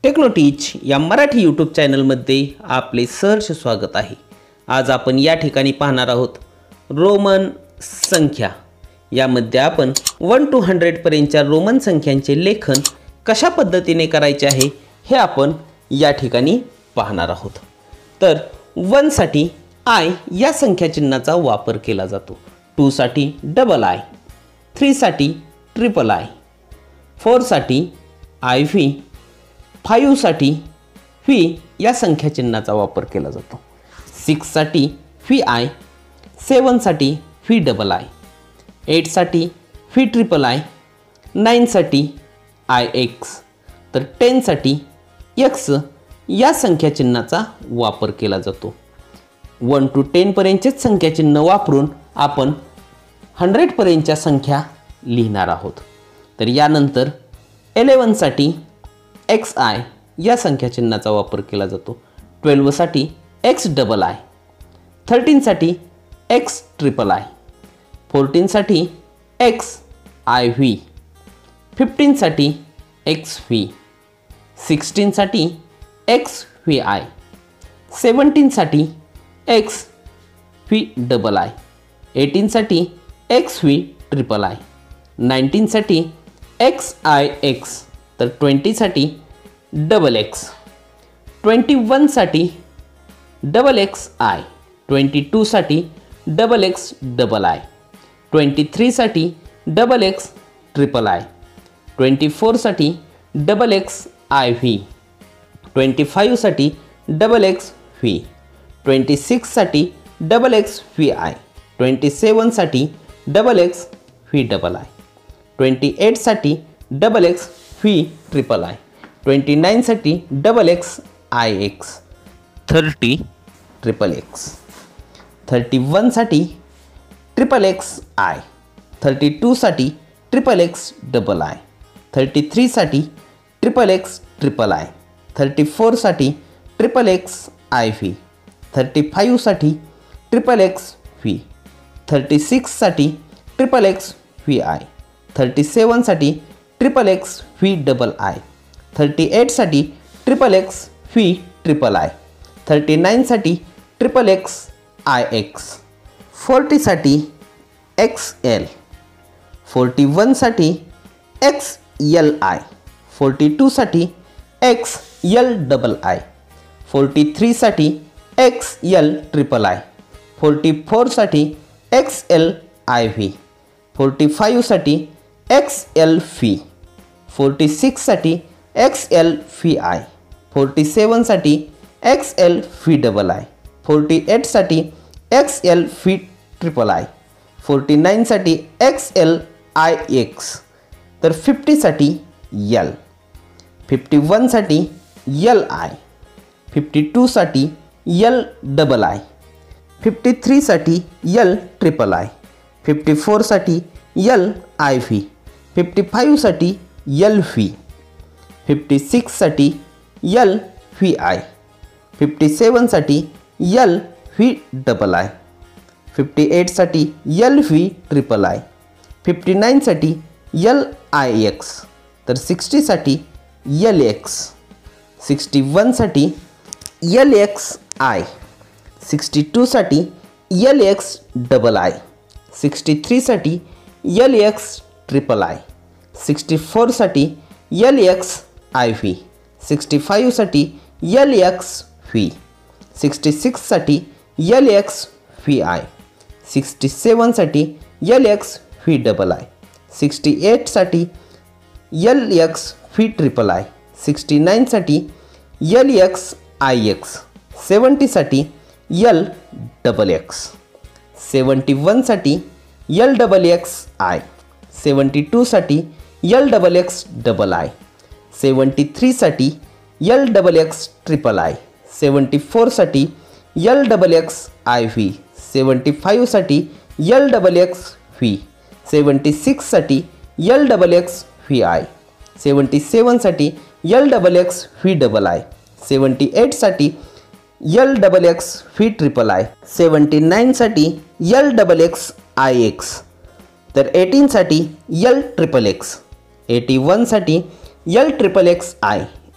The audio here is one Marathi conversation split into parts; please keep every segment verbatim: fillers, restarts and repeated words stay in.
टेक्नोटीच या मराठी यूट्यूब चॅनलमध्ये आपले सहर्ष स्वागत आहे। आज आपण या ठिकाणी पाहणार आहोत रोमन संख्या। यामध्ये आपण वन टू हंड्रेड पर्यंतच्या रोमन संख्यांचे लेखन कशा पद्धतीने करायचे आहे हे आपण या ठिकाणी पाहणार आहोत। तर वन साठी आय या संख्या चिन्हाचा वापर केला जातो, टू साठी डबल आय, थ्री साठी ट्रिपल आय, फोर साठी आय व्ही, फाइव साठी व्ही या संख्या चिन्हाचा वापर केला जातो, सिक्स साठी व्ही आय, सेवन साठी व्ही डबल आय, एट साठी व्ही ट्रिपल आय, नाइन साठी आय एक्स, तर टेन साठी एक्स या संख्या चिन्हाचा वापर केला जातो। वन टू टेन पर्यंतचेच संख्या चिन्ह वापरून आपण हंड्रेड पर्यंतच्या संख्या लिहिणार आहोत। तर यानंतर इलेवन साठी एक्स आय या संख्या चिन्हाचा वापर केला जातो, ट्वेल्व साठी एक्स डबल आय, थर्टीन साठी एक्स ट्रिपल आय, फोर्टीन साठी एक्स आय व्ही, फिफ्टीन साठी एक्स व्ही, सिक्सटीन साठी एक्स व्ही आय, सेवन्टीन साठी X V double I, eighteen साठी X V triple I, nineteen साठी एक्स आय एक्स, तर ट्वेंटी साठी डबल एक्स, ट्वेंटी वन साठी double X I, twenty two साठी double X double I, twenty three साठी double X triple I, twenty four साठी double X I V, twenty five साठी double X V, twenty six साठी double X V I, twenty seven साठी double X V double I, twenty eight साठी double X V triple I, twenty nine साठी double X I X, thirty triple X, thirty one साठी triple X I, thirty two साठी triple X double I, thirty three साठी triple X triple I, thirty four साठी triple X I V, thirty five साठी triple X V, thirty six साठी triple X V I, thirty seven साठी triple X V double I, thirty eight साठी triple X V triple I, thirty nine साठी triple X I X, forty साठी एक्स एल, फोर्टी वन साठी X L I, forty two साठी X L double I, forty three साठी X L triple I, forty four साठी X L I V, forty five साठी X L V, forty six साठी X L V I, forty seven साठी X L V double I, forty eight साठी X L V triple I, forty nine साठी एक्स एल आय एक्स, तर फिफ्टी साठी एल, फिफ्टी वन साठी एल आय, फिफ्टी टू साठी L double I, fifty three साठी L triple I, fifty four साठी L I V, fifty five साठी एल व्ही, फिफ्टी सिक्स साठी L V I, fifty seven साठी L V double I, fifty eight साठी L V triple I, fifty nine साठी एल आय एक्स, तर सिक्स्टी साठी एल एक्स, सिक्स्टी वन साठी L X I, sixty two साठी L X double I, sixty three साठी L X triple I, sixty four साठी L X I V, sixty five साठी L X V, sixty six साठी L X V I, sixty seven साठी L X V double I, sixty eight साठी L X V triple I, sixty nine साठी L X I X, seventy साठी L double X, seventy one साठी L double X I, seventy two साठी L double X double I, seventy three साठी L double X triple I, seventy four साठी L double X I V, seventy five साठी L double X V, seventy six साठी L double X V I, seventy seven साठी L double X V double I, seventy eight साठी L double X V triple I, seventy nine साठी L double X I X, तर एटीन साठी L triple X, eighty one साठी L triple X I,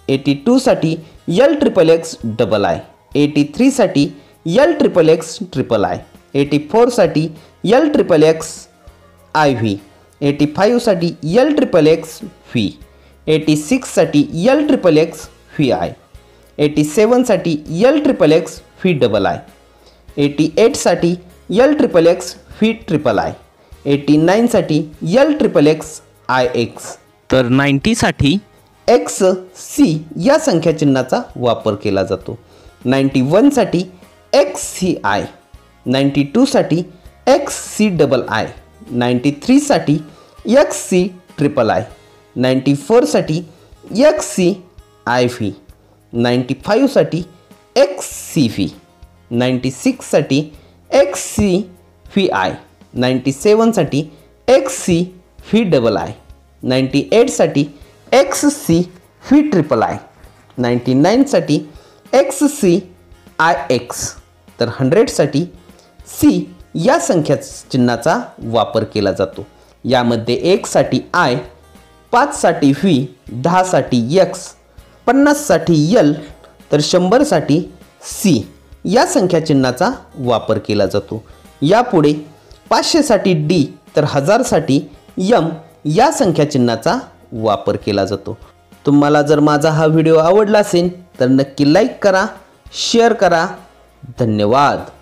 eighty टूसाठी L triple X double I, eighty थ्रीसाठी L triple X triple I, eighty फोरसाठी L triple X I V, eighty फाईव्हसाठी L triple X V, eighty सिक्ससाठी L triple X V I, eighty सेवनसाठी L triple X V double I, eighty एटसाठी L triple X V triple I, eighty नाईनसाठी L triple X I X, तर नाईंटीसाठी एक्स सी या संख्या चिन्हाचा वापर केला जातो. नाईंटी वनसाठी एक्स सी आय, नाईंटी टूसाठी X C double I, ninety थ्रीसाठी X C triple I, ninety फोरसाठी X C I V, ninety फाईव्हसाठी एक्स सी व्ही, नाईंटी सिक्ससाठी X C V I, ninety सेवनसाठी X C V double I, ninety एटसाठी X C V triple I, ninety नाईनसाठी एक्स सी आय एक्स, तर हंड्रेडसाठी सी या संख्या चिन्हाचा वापर केला जातो. यामध्ये एकसाठी आय, पाचसाठी व्ही, दहासाठी एक्स, पन्नाससाठी यल, तर शंभरसाठी सी या संख्या चिन्हाचा वापर केला जातो. यापुढे पाचशेसाठी डी, तर हजारसाठी यम या संख्या चिन्हाचा वापर केला जातो. तुम्हाला जर माझा हा व्हिडिओ आवडला असेल तर नक्की लाईक करा, शेअर करा. धन्यवाद.